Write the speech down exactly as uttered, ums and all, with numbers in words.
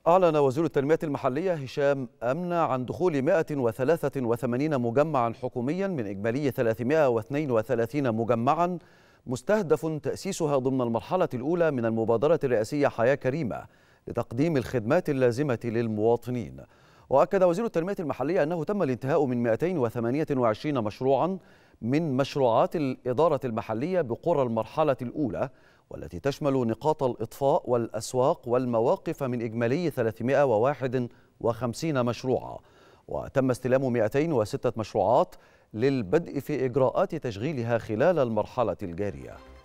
أعلن وزير التنمية المحلية هشام أمنة عن دخول مائة وثلاثة وثمانين مجمعا حكوميا من إجمالي ثلاثمائة واثنين وثلاثين مجمعا مستهدف تأسيسها ضمن المرحلة الأولى من المبادرة الرئاسية حياة كريمة لتقديم الخدمات اللازمة للمواطنين. وأكد وزير التنمية المحلية أنه تم الانتهاء من مائتين وثمانية وعشرين مشروعا من مشروعات الإدارة المحلية بقرى المرحلة الأولى، والتي تشمل نقاط الإطفاء والأسواق والمواقف من إجمالي ثلاثمائة وواحد وخمسين مشروعا. وتم استلام مائتين وستة مشروعات للبدء في إجراءات تشغيلها خلال المرحلة الجارية.